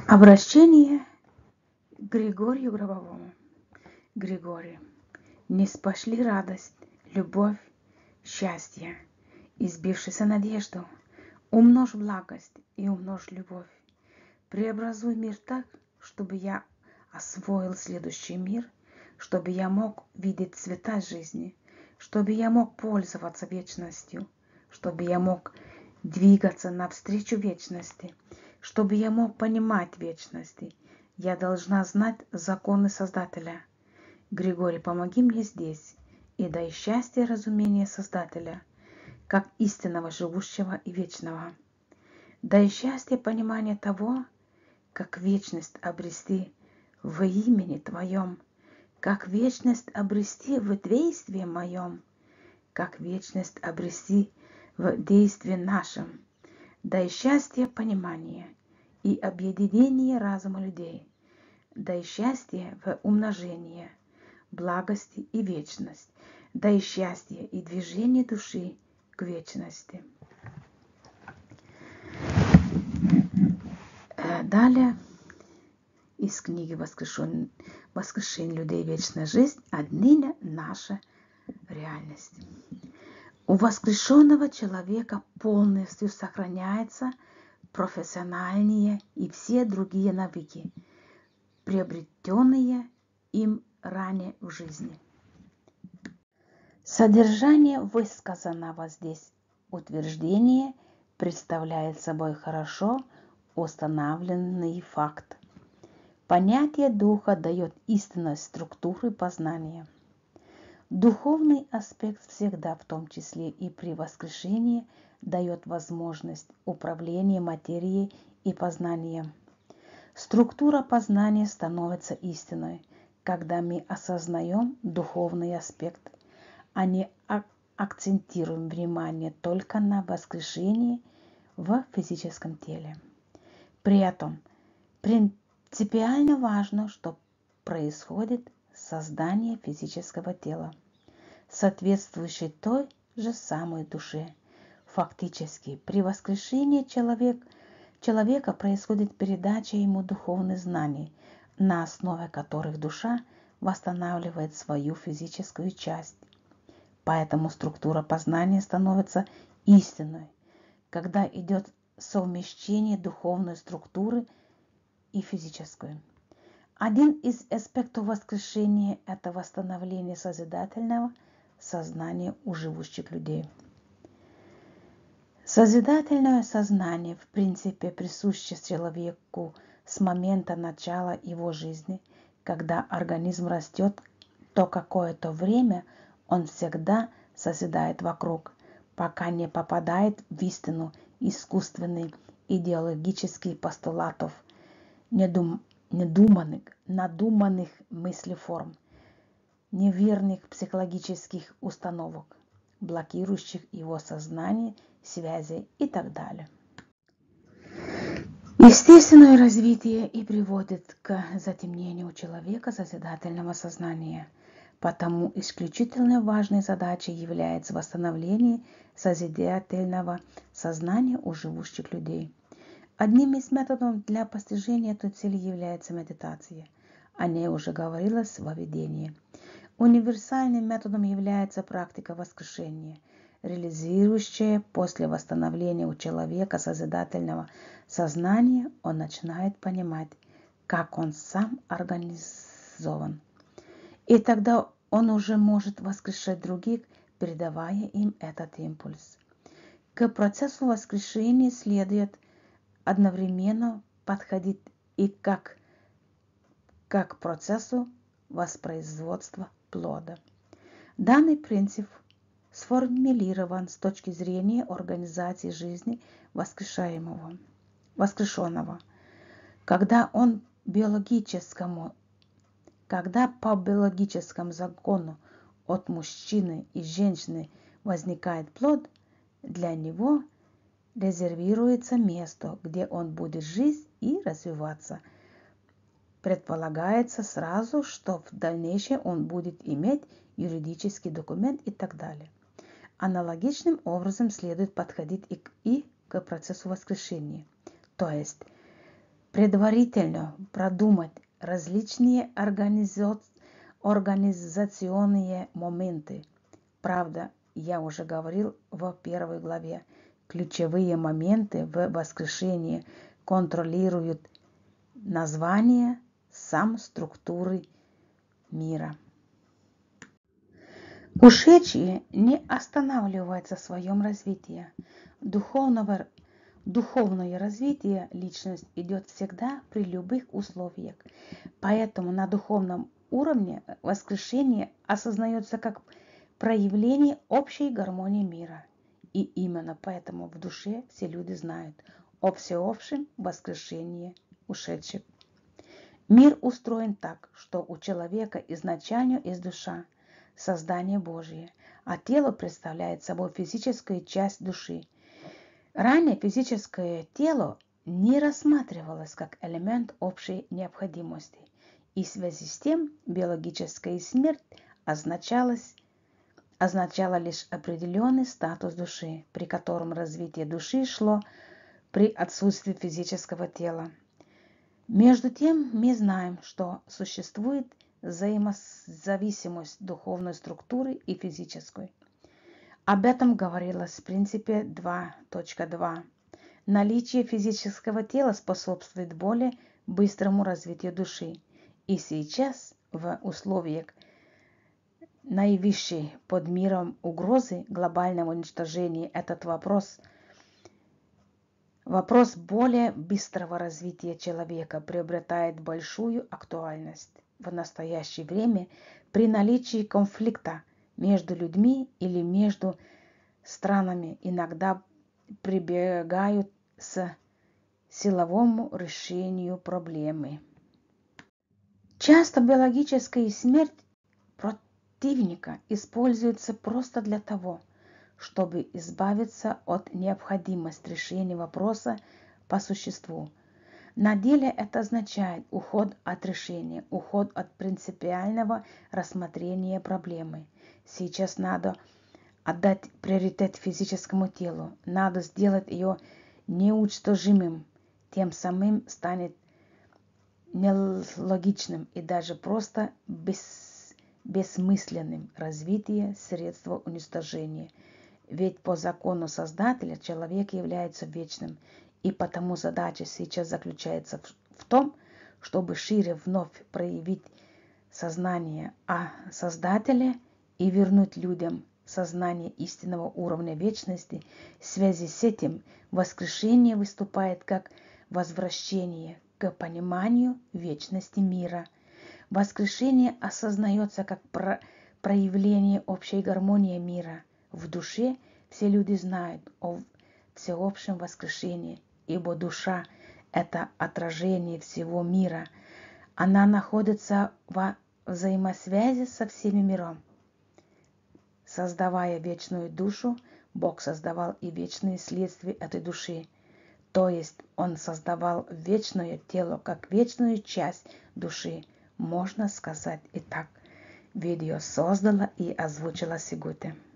Обращение к Григорию Гробовому. Григорий, не спошли радость, любовь, счастье, избившися надежду, умножь благость и умножь любовь. Преобразуй мир так, чтобы я освоил следующий мир, чтобы я мог видеть цвета жизни, чтобы я мог пользоваться вечностью, чтобы я мог двигаться навстречу вечности, чтобы я мог понимать вечности. Я должна знать законы Создателя. Григорий, помоги мне здесь и дай счастье разумения Создателя, как истинного, живущего и вечного. Дай счастье понимания того, как вечность обрести в имени Твоем, как вечность обрести в действии моем, как вечность обрести в действии нашем. Дай счастье понимания и объединение разума людей. Дай счастье в умножение, благости и вечность. Дай счастье и движение души к вечности. Далее из книги «Воскрешение людей. Вечная жизнь. Отныне наша реальность». У воскрешенного человека полностью сохраняются профессиональные и все другие навыки, приобретенные им ранее в жизни. Содержание высказанного здесь утверждения представляет собой хорошо установленный факт. Понятие духа дает истинность структуры познания. Духовный аспект всегда, в том числе и при воскрешении, дает возможность управления материей и познанием. Структура познания становится истиной, когда мы осознаем духовный аспект, а не акцентируем внимание только на воскрешении в физическом теле. При этом принципиально важно, что происходит создание физического тела, соответствующей той же самой душе. Фактически, при воскрешении человека происходит передача ему духовных знаний, на основе которых душа восстанавливает свою физическую часть. Поэтому структура познания становится истинной, когда идет совмещение духовной структуры и физической. Один из аспектов воскрешения – это восстановление созидательного сознания у живущих людей. Созидательное сознание, в принципе, присуще человеку с момента начала его жизни. Когда организм растет, то какое-то время он всегда созидает вокруг, пока не попадает в истину искусственных идеологических постулатов, надуманных мыслеформ, неверных психологических установок, блокирующих его сознание, связи и так далее. Естественное развитие и приводит к затемнению человека созидательного сознания. Потому исключительно важной задачей является восстановление созидательного сознания у живущих людей. Одним из методов для постижения этой цели является медитация. О ней уже говорилось во введении. Универсальным методом является практика воскрешения, реализующая после восстановления у человека созидательного сознания, он начинает понимать, как он сам организован. И тогда он уже может воскрешать других, передавая им этот импульс. К процессу воскрешения следует одновременно подходить и как к процессу воспроизводства плода. Данный принцип сформулирован с точки зрения организации жизни воскрешенного, когда по биологическому закону от мужчины и женщины возникает плод, для него резервируется место, где он будет жить и развиваться. Предполагается сразу, что в дальнейшем он будет иметь юридический документ и так далее. Аналогичным образом следует подходить и к процессу воскрешения. То есть предварительно продумать различные организационные моменты. Правда, я уже говорил в первой главе, ключевые моменты в воскрешении контролируют название, сам структуры мира. Ушедшие не останавливаются в своем развитии. Духовное развитие личности идет всегда при любых условиях. Поэтому на духовном уровне воскрешение осознается как проявление общей гармонии мира. И именно поэтому в душе все люди знают о всеобщем воскрешении ушедших. Мир устроен так, что у человека изначально есть душа, создание Божие, а тело представляет собой физическую часть души. Ранее физическое тело не рассматривалось как элемент общей необходимости, и в связи с тем биологическая смерть означала лишь определенный статус души, при котором развитие души шло при отсутствии физического тела. Между тем мы знаем, что существует взаимозависимость духовной структуры и физической. Об этом говорилось в принципе 2.2. Наличие физического тела способствует более быстрому развитию души. И сейчас, в условиях наивысшей под миром угрозы глобального уничтожения, этот вопрос более быстрого развития человека приобретает большую актуальность. В настоящее время при наличии конфликта между людьми или между странами иногда прибегают к силовому решению проблемы. Часто биологическая смерть противника используется просто для того, чтобы избавиться от необходимости решения вопроса по существу. На деле это означает уход от решения, уход от принципиального рассмотрения проблемы. Сейчас надо отдать приоритет физическому телу, надо сделать ее неуничтожимым, тем самым станет нелогичным и даже просто бессмысленным развитие средства уничтожения. Ведь по закону Создателя человек является вечным, и потому задача сейчас заключается в том, чтобы шире вновь проявить сознание о Создателе и вернуть людям сознание истинного уровня вечности. В связи с этим воскрешение выступает как возвращение к пониманию вечности мира. Воскрешение осознается как проявление общей гармонии мира. В душе все люди знают о всеобщем воскрешении, ибо душа – это отражение всего мира. Она находится во взаимосвязи со всеми миром. Создавая вечную душу, Бог создавал и вечные следствия этой души. То есть Он создавал вечное тело как вечную часть души. Можно сказать и так. Видео создала и озвучила Сигуте.